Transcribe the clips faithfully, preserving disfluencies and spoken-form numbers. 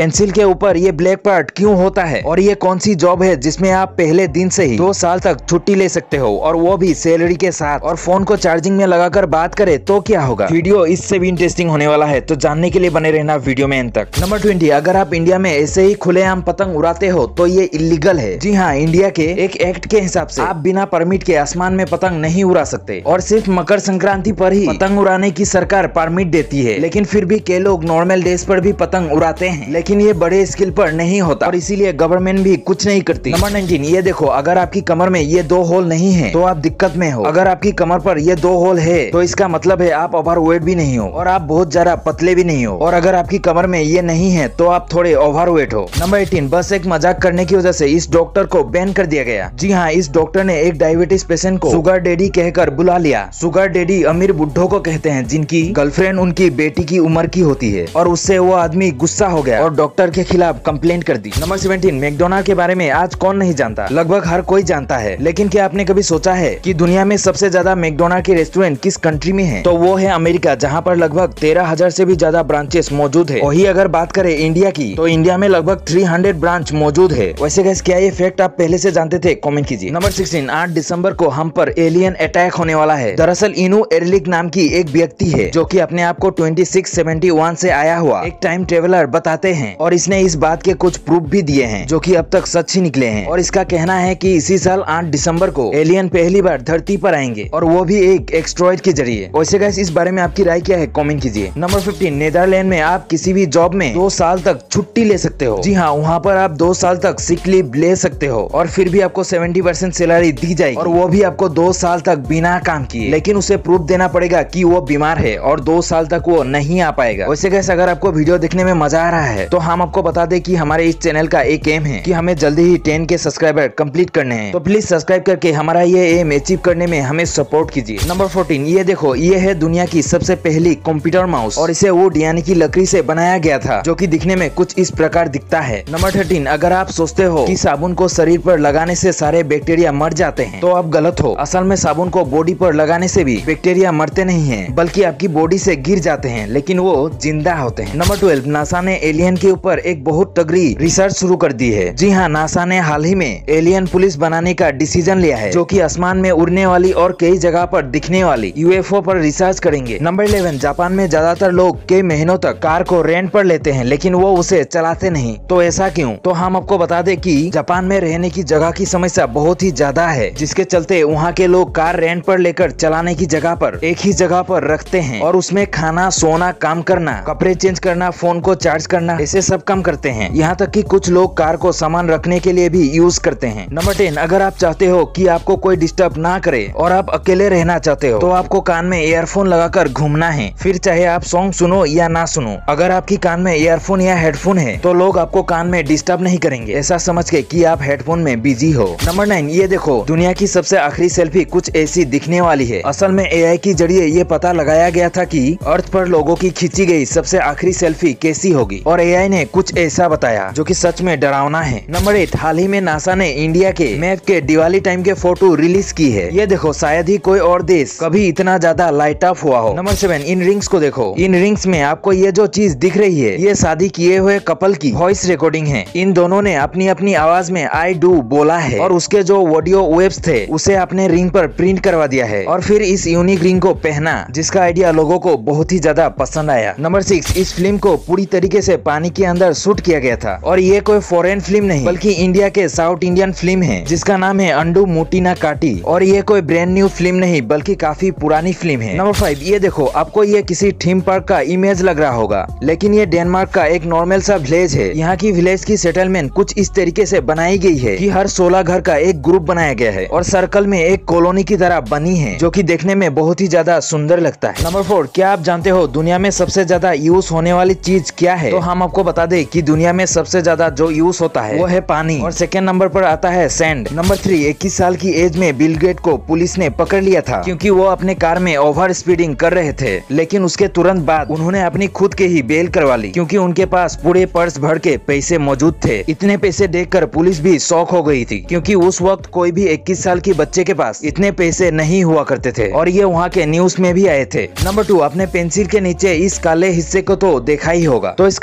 Pencil के ऊपर ये ब्लैक पार्ट क्यों होता है और ये कौन सी जॉब है जिसमें आप पहले दिन से ही दो साल तक छुट्टी ले सकते हो और वो भी सैलरी के साथ, और फोन को चार्जिंग में लगाकर बात करे तो क्या होगा। वीडियो इससे भी इंटरेस्टिंग होने वाला है, तो जानने के लिए बने रहना वीडियो में एंड तक। नंबर ट्वेंटी, अगर आप इंडिया में ऐसे ही खुलेआम पतंग उड़ाते हो तो ये इलीगल है। जी हाँ, इंडिया के एक एक्ट के हिसाब से आप बिना परमिट के आसमान में पतंग नहीं उड़ा सकते और सिर्फ मकर संक्रांति पर ही पतंग उड़ाने की सरकार परमिट देती है। लेकिन फिर भी कई लोग नॉर्मल डेज पर भी पतंग उड़ाते हैं, लेकिन ये बड़े स्केल पर नहीं होता और इसीलिए गवर्नमेंट भी कुछ नहीं करती। नंबर नाइनटीन, ये देखो, अगर आपकी कमर में ये दो होल नहीं है तो आप दिक्कत में हो। अगर आपकी कमर पर ये दो होल है तो इसका मतलब है आप ओवरवेट भी नहीं हो और आप बहुत ज्यादा पतले भी नहीं हो। और अगर आपकी कमर में ये नहीं है तो आप थोड़े ओवरवेट हो। नंबर एटीन, बस एक मजाक करने की वजह से इस डॉक्टर को बैन कर दिया गया। जी हाँ, इस डॉक्टर ने एक डायबिटीज पेशेंट को शुगर डैडी कहकर बुला लिया। शुगर डैडी अमीर बुड्ढों को कहते हैं जिनकी गर्लफ्रेंड उनकी बेटी की उम्र की होती है, और उससे वो आदमी गुस्सा हो गया और डॉक्टर के खिलाफ कंप्लेंट कर दी। नंबर सेवेंटीन, मैकडोनाल्ड के बारे में आज कौन नहीं जानता, लगभग हर कोई जानता है। लेकिन क्या आपने कभी सोचा है कि दुनिया में सबसे ज्यादा मैकडोनाल्ड के रेस्टोरेंट किस कंट्री में है? तो वो है अमेरिका, जहाँ पर लगभग तेरह हजार से भी ज्यादा ब्रांचेस मौजूद है। वही अगर बात करें इंडिया की तो इंडिया में लगभग तीन सौ ब्रांच मौजूद है। वैसे गाइस, क्या ये फैक्ट आप पहले से जानते थे? कमेंट कीजिए। नंबर सोलह, आठ दिसंबर को हम पर एलियन अटैक होने वाला है। दरअसल इनू एरलिक नाम की एक व्यक्ति है जो कि अपने आप को छब्बीस सौ इकहत्तर से आया हुआ एक टाइम ट्रेवलर बताते हैं, और इसने इस बात के कुछ प्रूफ भी दिए हैं जो कि अब तक सच ही निकले हैं। और इसका कहना है कि इसी साल आठ दिसंबर को एलियन पहली बार धरती पर आएंगे, और वो भी एक एक्सट्रॉइड के जरिए। वैसे गाइस, इस बारे में आपकी राय क्या है? कमेंट कीजिए। नंबर पंद्रह, नेदरलैंड में आप किसी भी जॉब में दो साल तक छुट्टी ले सकते हो। जी हाँ, वहाँ पर आप दो साल तक सिक लीव ले सकते हो और फिर भी आपको सत्तर परसेंट सैलरी दी जाएगी, और वो भी आपको दो साल तक बिना काम किए। लेकिन उसे प्रूफ देना पड़ेगा कि वो बीमार है और दो साल तक वो नहीं आ पाएगा। वैसे गाइस, अगर आपको वीडियो देखने में मजा आ रहा है तो हम आपको बता दें कि हमारे इस चैनल का एक एम है कि हमें जल्दी ही टेन के सब्सक्राइबर कंप्लीट करने हैं। तो प्लीज सब्सक्राइब करके हमारा ये एम अचीव करने में हमें सपोर्ट कीजिए। नंबर चौदह, ये देखो, ये है दुनिया की सबसे पहली कंप्यूटर माउस, और इसे वुड यानी कि लकड़ी से बनाया गया था, जो कि दिखने में कुछ इस प्रकार दिखता है। नंबर तेरह, अगर आप सोचते हो कि साबुन को शरीर पर लगाने से सारे बैक्टीरिया मर जाते हैं तो आप गलत हो। असल में साबुन को बॉडी पर लगाने से भी बैक्टीरिया मरते नहीं हैं, बल्कि आपकी बॉडी से गिर जाते हैं, लेकिन वो जिंदा होते हैं। नंबर बारह, नासा ने एलियन के ऊपर एक बहुत तगड़ी रिसर्च शुरू कर दी है। जी हाँ, नासा ने हाल ही में एलियन पुलिस बनाने का डिसीजन लिया है, जो कि आसमान में उड़ने वाली और कई जगह पर दिखने वाली यूएफओ पर रिसर्च करेंगे। नंबर ग्यारह, जापान में ज्यादातर लोग कई महीनों तक कार को रेंट पर लेते हैं, लेकिन वो उसे चलाते नहीं। तो ऐसा क्यों? तो हम आपको बता दें कि जापान में रहने की जगह की समस्या बहुत ही ज्यादा है, जिसके चलते वहाँ के लोग कार रेंट पर लेकर चलाने की जगह पर एक ही जगह पर रखते हैं और उसमें खाना, सोना, काम करना, कपड़े चेंज करना, फोन को चार्ज करना, ऐसे सब काम करते हैं। यहाँ तक कि कुछ लोग कार को सामान रखने के लिए भी यूज करते हैं। नंबर दस, अगर आप चाहते हो कि आपको कोई डिस्टर्ब ना करे और आप अकेले रहना चाहते हो तो आपको कान में ईयरफोन लगाकर घूमना है, फिर चाहे आप सॉन्ग सुनो या ना सुनो। अगर आपकी कान में ईयरफोन या हेडफोन है तो लोग आपको कान में डिस्टर्ब नहीं करेंगे, ऐसा समझ के कि आप हेडफोन में बिजी हो। नंबर नौ, ये देखो, दुनिया की सबसे आखिरी सेल्फी कुछ ऐसी दिखने वाली है। असल में एआई के जरिए ये पता लगाया गया था कि अर्थ पर लोगों की खींची गई सबसे आखिरी सेल्फी कैसी होगी, और एआई ने कुछ ऐसा बताया जो कि सच में डरावना है। नंबर आठ, हाल ही में नासा ने इंडिया के मैप के दिवाली टाइम के फोटो रिलीज की है। ये देखो, शायद ही कोई और देश कभी इतना ज्यादा लाइट अप हुआ हो। नंबर सात, इन रिंग्स को देखो। इन रिंग्स में आपको ये जो चीज दिख रही है ये शादी किए हुए कपल की वॉइस रिकॉर्डिंग है। इन दोनों ने अपनी अपनी आवाज में आई डू बोला है और उसके जो ऑडियो वेव्स थे उसे अपने रिंग पर प्रिंट करवा दिया है और फिर इस यूनिक रिंग को पहना, जिसका आइडिया लोगों को बहुत ही ज्यादा पसंद आया। नंबर छह, इस फिल्म को पूरी तरीके से पानी के अंदर शूट किया गया था और ये कोई फॉरेन फिल्म नहीं बल्कि इंडिया के साउथ इंडियन फिल्म है, जिसका नाम है अंडू मुटीना काटी, और ये कोई ब्रांड न्यू फिल्म नहीं बल्कि काफी पुरानी फिल्म है। नंबर फाइव, ये देखो, आपको ये किसी थीम पार्क का इमेज लग रहा होगा, लेकिन ये डेनमार्क का एक नॉर्मल सा विलेज है। यहाँ की विलेज की सेटलमेंट कुछ इस तरीके से बनाई गई है कि हर सोलह घर का एक ग्रुप बनाया गया है और सर्कल में एक कॉलोनी की तरह बनी है, जो कि देखने में बहुत ही ज्यादा सुंदर लगता है। नंबर फोर, क्या आप जानते हो दुनिया में सबसे ज्यादा यूज होने वाली चीज क्या है? तो हम आपको बता दें कि दुनिया में सबसे ज्यादा जो यूज होता है वो है पानी, और सेकेंड नंबर पर आता है सैंड। नंबर थ्री, इक्कीस साल की एज में बिल गेट को पुलिस ने पकड़ लिया था क्योंकि वो अपने कार में ओवर स्पीडिंग कर रहे थे, लेकिन उसके तुरंत बाद उन्होंने अपनी खुद के ही बेल करवा ली क्योंकि उनके पास पूरे पर्स भर के पैसे मौजूद थे। इतने पैसे देखकर पुलिस भी शॉक हो गई थी क्योंकि उस वक्त कोई भी इक्कीस साल की बच्चे के पास इतने पैसे नहीं हुआ करते थे और ये वहाँ के न्यूज में भी आए थे। नंबर टू, अपने पेंसिल के नीचे इस काले हिस्से को तो देखा ही होगा, तो इसका काम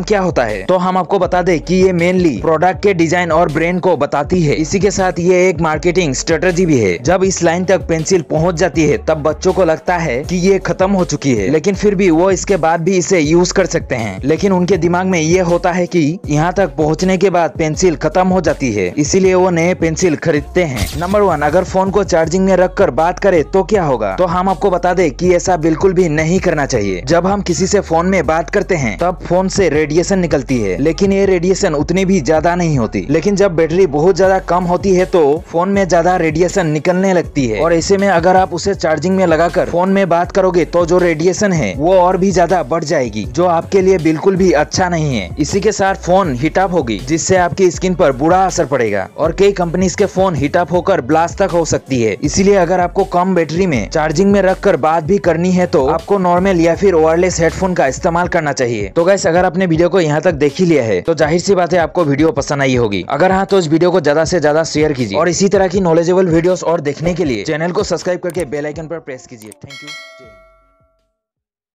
क्या होता है, तो हम आपको बता दें कि ये मेनली प्रोडक्ट के डिजाइन और ब्रांड को बताती है। इसी के साथ ये एक मार्केटिंग स्ट्रेटेजी भी है। जब इस लाइन तक पेंसिल पहुंच जाती है तब बच्चों को लगता है कि ये खत्म हो चुकी है, लेकिन फिर भी वो इसके बाद भी इसे यूज कर सकते हैं। लेकिन उनके दिमाग में ये होता है कि यहाँ तक पहुँचने के बाद पेंसिल खत्म हो जाती है, इसीलिए वो नए पेंसिल खरीदते हैं। नंबर वन, अगर फोन को चार्जिंग में रख कर बात करे तो क्या होगा, तो हम आपको बता दें कि ऐसा बिल्कुल भी नहीं करना चाहिए। जब हम किसी से फोन में बात करते हैं तब फोन से रेडिएशन निकलती है, लेकिन ये रेडिएशन उतनी भी ज्यादा नहीं होती। लेकिन जब बैटरी बहुत ज्यादा कम होती है तो फोन में ज्यादा रेडिएशन निकलने लगती है, और ऐसे में अगर आप उसे चार्जिंग में लगाकर फोन में बात करोगे तो जो रेडिएशन है वो और भी ज्यादा बढ़ जाएगी, जो आपके लिए बिल्कुल भी अच्छा नहीं है। इसी के साथ फोन हीट अप होगी, जिससे आपकी स्किन पर बुरा असर पड़ेगा, और कई कंपनीज के फोन हीट अप होकर ब्लास्ट तक हो सकती है। इसीलिए अगर आपको कम बैटरी में चार्जिंग में रखकर बात भी करनी है तो आपको नॉर्मल या फिर वायरलेस हेडफोन का इस्तेमाल करना चाहिए। तो गाइस, अगर आपने वीडियो को यहाँ तक देख ही लिया है तो जाहिर सी बात है आपको वीडियो पसंद आई होगी। अगर हाँ तो इस वीडियो को ज्यादा से ज्यादा शेयर कीजिए, और इसी तरह की नॉलेजेबल वीडियोस और देखने के लिए चैनल को सब्सक्राइब करके बेल आइकन पर प्रेस कीजिए। Thank you.